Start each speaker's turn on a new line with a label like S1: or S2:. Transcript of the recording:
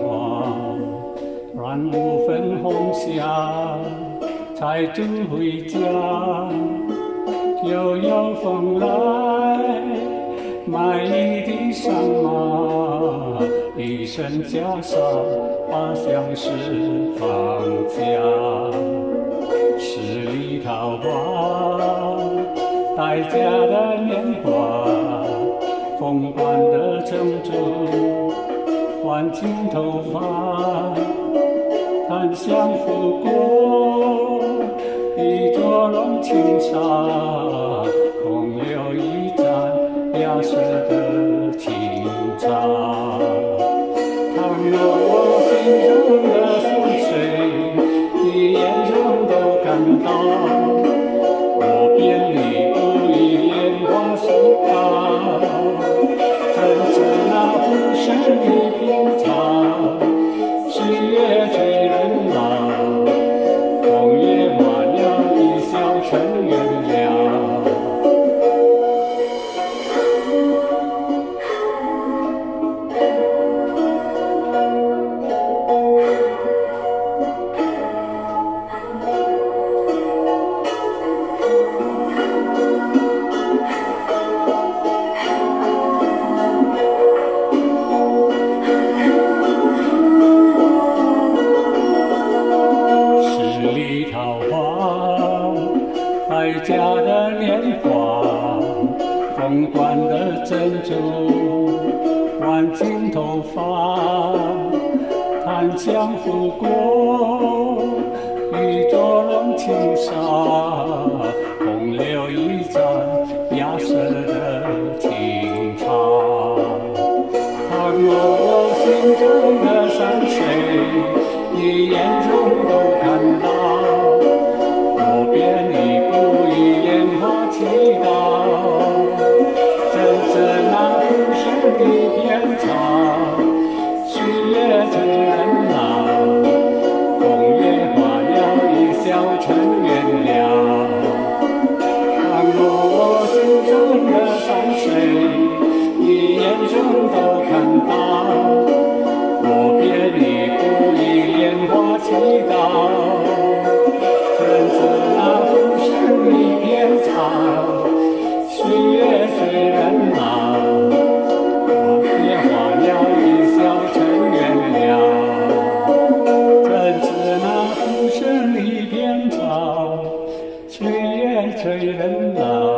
S1: 花，揽五分红霞采竹回家。悠悠风来，埋一地桑麻，一身袈裟把相思放下。十里桃花待嫁的年华，凤冠的珍珠挽进头发，檀香拂过玉镯弄轻纱，空留一盏芽色的清茶。倘若我心中的山水，你眼中都看到，我便一步一莲花祈祷。怎知那浮生一片草，岁月催人老。风月花鸟，一笑尘缘了。十里桃花待嫁的年华，凤冠的珍珠挽进头发，檀香拂过玉镯弄轻纱，空留一盏芽色的清茶。倘若我心中的山水，你眼中都看到，我便一步一莲花祈祷。怎知那浮生一片草，岁月催人老。风月花鸟，一笑尘缘了。倘若我心中的山水，你眼中都看到，我便一步一莲花祈祷。怎知那浮生一片草，岁月催人老。风月花鸟，一笑尘缘了。怎知那浮生一片草，岁月催人老。